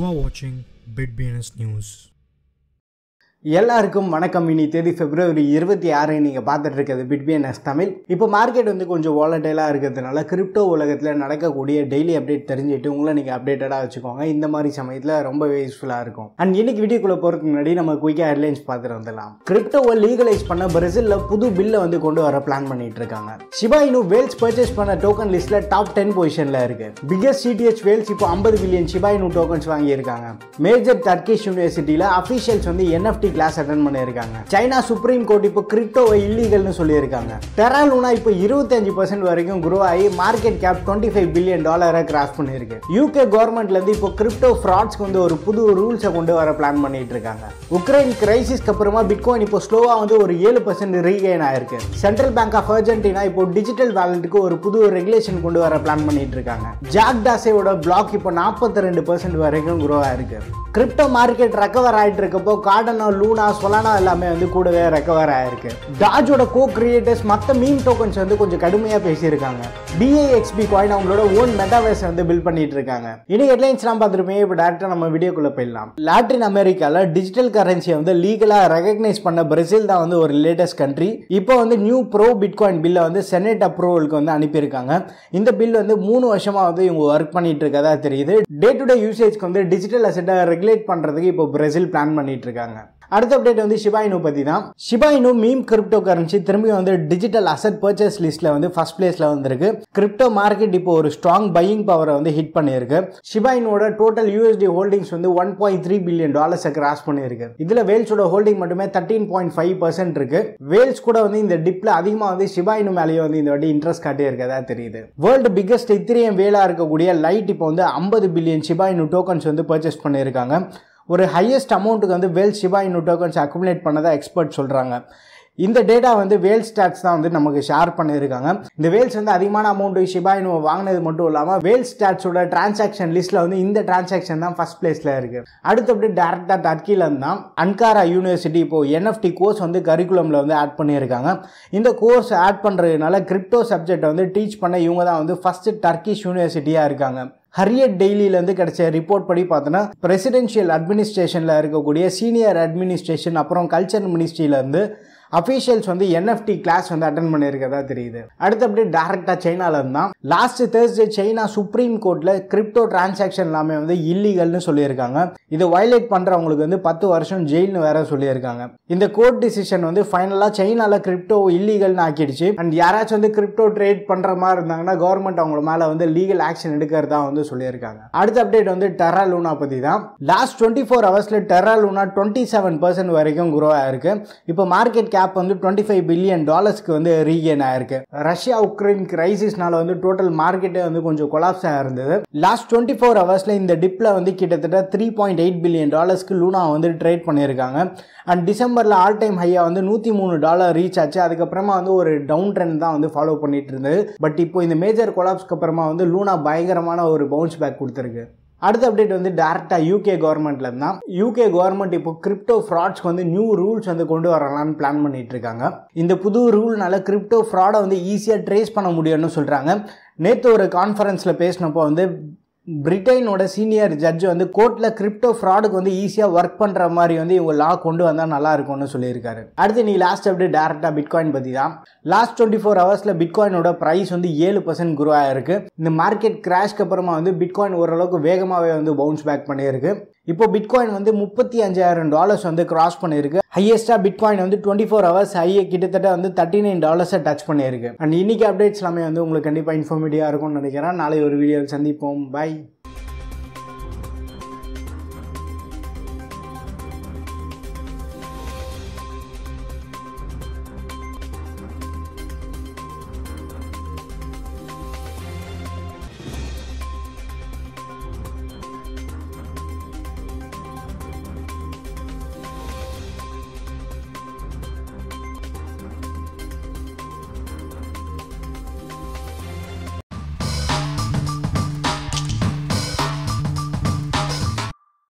are watching Bitbns News. எல்லாருக்கும் வணக்கம். இனி தேதி February 26 நீங்கள் பார்த்துட்டு இருக்கிறது பிட்பிஎன்எஸ் தமிழ். இப்போ மார்க்கெட் வந்து கொஞ்சம் வாலட்டைலாக இருக்கிறதுனால கிரிப்டோ உலகத்தில் நடக்கக்கூடிய டெய்லி அப்டேட் தெரிஞ்சுட்டு உங்களை நீங்கள் அப்டேட்டடாக வச்சுக்கோங்க. இந்த மாதிரி சமயத்தில் ரொம்பவே யூஸ்ஃபுல்லாக இருக்கும். அண்ட் இன்னைக்கு வீடியோக்குள்ளே போகிறதுக்கு முன்னாடி நம்ம குயிக்காக ஹெட்லைன்ஸ் பார்த்துட்டு வந்துடலாம். கிரிப்டோவை லீகலைஸ் பண்ண பிரேசிலில் புது பில்லை வந்து கொண்டு வர பிளான் பண்ணிட்டு இருக்காங்க. ஷிபா இனு வேல்ஸ் பர்ச்சேஸ் பண்ண டோக்கன் லிஸ்ட்டில் டாப் 10 பொசிஷனில் இருக்கு. பிகெஸ்ட் சிடிஹெச் வேல்ஸ் இப்போ 50 பில்லியன் ஷிபா இனு டோக்கன்ஸ் வாங்கியிருக்காங்க. மேஜர் டர்க்கிஷ் யூனிவர்சிட்டியில் அஃபீஷியல்ஸ் வந்து NFT கிளாஸ் அட்டெண்ட் பண்ணிருக்காங்க. சைனா சுப்ரீம் கோர்ட் இப்போ கிரிப்டோவை இல்லீகல்னு சொல்லியிருக்காங்க. டெரா லூனா இப்போ 25% வரைக்கும் குரோ ஆகி மார்க்கெட் கேப் $25 பில்லியன் கிராஸ் பண்ணிருக்கு. யூகே கவர்மெண்ட்ல இருந்து இப்போ கிரிப்டோ ஃப்ராட்ஸ்க்கு வந்து ஒரு புது ரூல்ஸை கொண்டு வர பிளான் பண்ணிட்டு இருக்காங்க. உக்ரைன் கிரைசிஸ்க்கு அப்புறமா பிட்காயின் இப்போ ஸ்லோவா வந்து ஒரு 7% ரீகெயின் ஆயிருக்கு. சென்ட்ரல் பேங்க் ஆஃப் அர்ஜென்டினா இப்போ டிஜிட்டல் வாலெட்டுக்கு ஒரு புது ரெகுலேஷன் கொண்டு வர பிளான் பண்ணிட்டு இருக்காங்க. ஜாக் டாசேவோட பிளாக் இப்போ 42% வரைக்கும் குரோ ஆயிருக்கு. கிரிப்டோ மார்க்கெட் ரெக்கவர் ஆயிட்டு இருக்கப்போ கார்டனோ லூனா சொலானா எல்லாமே வந்து கூடவே ரெக்கவர் ஆயிருக்கு. டாஜோட கோ கிரியேட்டர்ஸ் மற்ற மீம் டோக்கன்ஸ் வந்து கொஞ்சம் கடுமையாக பேசியிருக்காங்க. BAXB காயின் அவங்களோட ஓன் மெட்டாவேர்ஸ் வந்து பில்ட் பண்ணிட்டு இருக்காங்க. இனி ஹெட்லைன்ஸ்லாம் பார்த்துருப்பீங்க. இப்போ டேரக்டாக நம்ம வீடியோக்குள்ள போயிடலாம். லாட்டின் அமெரிக்காவில் டிஜிட்டல் கரன்சியை வந்து லீகலாக ரெகக்னைஸ் பண்ண பிரேசில் தான் வந்து ஒரு லேட்டஸ்ட் கண்ட்ரி. இப்போ வந்து நியூ ப்ரோ பிட்காயின் பில்லை வந்து செனட் அப்ரூவலுக்கு வந்து அனுப்பியிருக்காங்க. இந்த பில் வந்து 3 வருஷமா வந்து இவங்க ஒர்க் பண்ணிட்டு இருக்கதா தெரியுது. டே டு டே யூசேஜ்க்கு வந்து டிஜிட்டல் அசெட்டை ரெகுலேட் பண்றதுக்கு இப்போ பிரேசில் பிளான் பண்ணிட்டு இருக்காங்க. அடுத்த அப்டேட் வந்து ஷிபா இனு பத்தி தான். Shiba Inu meme cryptocurrency திரும்பி வந்து டிஜிட்டல் அசெட் பர்ச்சேஸ் லிஸ்ட்ல வந்து ஃபர்ஸ்ட் பிளேஸ்ல வந்திருக்கு. கிரிப்டோ மார்க்கெட் இப்போ ஒரு ஸ்ட்ராங் பையிங் பவரை வந்து ஹிட் பண்ணியிருக்கு. ஷிபா இனுவோட டோட்டல் USD ஹோல்டிங்ஸ் வந்து $1.3 பில்லியன் கிராஸ் பண்ணியிருக்கு. இதுல வேல்ஸோட ஹோல்டிங் மட்டுமே 13.5% இருக்கு. வேல்ஸ் கூட வந்து இந்த டிப்ல அதிகமா வந்து ஷிபா இனு மேலேயே வந்து இந்த வாட்டி இன்ட்ரெஸ்ட் காட்டி இருக்கதா தெரியுது. வேர்ல்டு பிகெஸ்ட் Ethereum வேலா இருக்கக்கூடிய லைட் இப்போ வந்து 50 பில்லியன் ஷிபா இனு டோக்கன்ஸ் வந்து பர்ச்சேஸ் பண்ணியிருக்காங்க. ஒரு ஹையஸ்ட் அமௌண்ட்டுக்கு வந்து whales Shiba Inu tokens accumulate பண்ணதா எக்ஸ்பர்ட் சொல்றாங்க. இந்த டேட்டா வந்து வேல்ஸ் ஸ்டாட்ஸ் தான் வந்து நமக்கு ஷேர் பண்ணியிருக்காங்க. இந்த வேல்ஸ் வந்து அதிகமான அமௌண்ட் ஷிபா இனு வாங்கினது மட்டும் இல்லாமல் வேல்ஸ் ஸ்டாட்ஸோட டிரான்சாக்ஷன் லிஸ்ட்ல வந்து இந்த டிரான்சாக்ஷன் தான் ஃபர்ஸ்ட் பிளேஸ்ல இருக்கு. அடுத்தபடி டேரக்டா டர்க்கில தான் அன்காரா யூனிவர்சிட்டி இப்போ NFT கோர்ஸ் வந்து கரிக்குலம்ல வந்து ஆட் பண்ணியிருக்காங்க. இந்த கோர்ஸ் ஆட் பண்றதுனால கிரிப்டோ சப்ஜெக்ட் வந்து டீச் பண்ண இவங்க தான் வந்து ஃபர்ஸ்ட் டர்க்கிஷ் யூனிவர்சிட்டியா இருக்காங்க. ஹரியட் டெய்லியிலேருந்து கிடைச்ச ரிப்போர்ட் படி பார்த்தோன்னா பிரசிடென்ஷியல் அட்மினிஸ்ட்ரேஷனில் இருக்கக்கூடிய சீனியர் அட்மினிஸ்ட்ரேஷன் அப்புறம் கல்ச்சர் மினிஸ்ட்ரியிலேருந்து அஃபீஷியல்ஸ் வந்து NFT கிளாஸ் வந்து அட்டென்ட் பண்ணியிருக்கதா தெரியுது. அடுத்து அப்படியே டேரக்டா சைனால இருந்தான். லாஸ்ட் தேர்ஸ்டே சைனா சுப்ரீம் கோர்ட்ல கிரிப்டோ டிரான்சாக்ஷன் எல்லாமே வந்து இல்லீகல்னு சொல்லியிருக்காங்க. இதை வயலேட் பண்றவங்களுக்கு வந்து 10 வருஷம் ஜெயில்னு வேற சொல்லியிருக்காங்க. இந்த கோர்ட் டிசிஷன் வந்து ஃபைனலா சைனால கிரிப்டோ இல்லீகல்னு ஆக்கிடுச்சு. அண்ட் யாராச்சும் வந்து கிரிப்டோ ட்ரேட் பண்ற மாதிரி இருந்தாங்கன்னா கவர்மெண்ட் அவங்க மேல வந்து லீகல் ஆக்ஷன் எடுக்கிறதா வந்து சொல்லியிருக்காங்க. அடுத்த அப்டேட் வந்து டெரா லூனா பத்தி தான். லாஸ்ட் 24 ஹவர்ஸ்ல டெரா லூனா 27% வரைக்கும் குரோ ஆயிருக்கு. இப்போ மார்க்கெட் கேப் வந்து $25 பில்லியன் வந்து ரீகெயின் ஆயிருக்கு. ரஷ்யா உக்ரைன் கிரைசிஸ்னால வந்து டோட்டல் மார்க்கெட்டே வந்து கொஞ்சம் கொலாப்ஸ் ஆயிருந்தது. லாஸ்ட் 24 ஹவர்ஸ்ல இந்த டிப்ல வந்து கிட்டத்தட்ட $3.8 பில்லியன் லூனா வந்து ட்ரேட் பண்ணியிருக்காங்க. அண்ட் டிசம்பர்ல ஆல் டைம் ஹையா வந்து $103 ரீச் ஆச்சு. அதுக்கப்புறமா வந்து ஒரு டவுன் ட்ரெண்ட் தான் வந்து ஃபாலோ பண்ணிட்டு இருந்தது. பட் இப்போ இந்த மேஜர் கொலாப்ஸ்க்கு அப்புறமா வந்து லூனா பயங்கரமான ஒரு பவுன்ஸ் பேக் கொடுத்துருக்கு. அடுத்த அப்டேட் வந்து டேரக்டா யூகே கவர்மெண்ட்ல இருந்தா. யூகே கவர்மெண்ட் இப்போ கிரிப்டோ ஃப்ராட்ஸ்க்கு வந்து நியூ ரூல்ஸ் வந்து கொண்டு வரலாம்னு பிளான் பண்ணிட்டு இருக்காங்க. இந்த புது ரூல்னால கிரிப்டோ ஃப்ராடை வந்து ஈஸியா ட்ரேஸ் பண்ண முடியும்னு சொல்றாங்க. நேற்று ஒரு கான்ஃபரன்ஸ்ல பேசினப்போ வந்து பிரிட்டனோட சீனியர் ஜட்ஜ் வந்து கோர்ட்ல கிரிப்டோ ஃப்ராடுக்கு வந்து ஈஸியா ஒர்க் பண்ற மாதிரி வந்து இவங்க லா கொண்டு வந்தா நல்லா இருக்கும்னு சொல்லியிருக்காரு. அடுத்து நீ லாஸ்ட் அப்டேட் டேரக்டா பிட்காயின் பத்தி தான். லாஸ்ட் 24 ஹவர்ஸ்ல பிட்காயினோட பிரைஸ் வந்து 7% குரோ ஆயிருக்கு. இந்த மார்க்கெட் கிராஷ்க்கு அப்புறமா வந்து பிட்காயின் ஓரளவுக்கு வேகமாவே வந்து பவுன்ஸ் பேக் பண்ணியிருக்கு. இப்போ பிட்காயின் வந்து $35,000 வந்து கிராஸ் பண்ணியிருக்கு. ஹையஸ்டா பிட்காயின் வந்து 24 ஹவர்ஸ் ஹையை கிட்டத்தட்ட வந்து $39 டச் பண்ணியிருக்கு. அண்ட் இன்னைக்கு அப்டேட்ஸ் எல்லாமே வந்து உங்களுக்கு கண்டிப்பா இன்ஃபர்மேட்டிவா இருக்கும்னு நினைக்கிறேன். நாளை ஒரு வீடியோவில் சந்திப்போம். பை.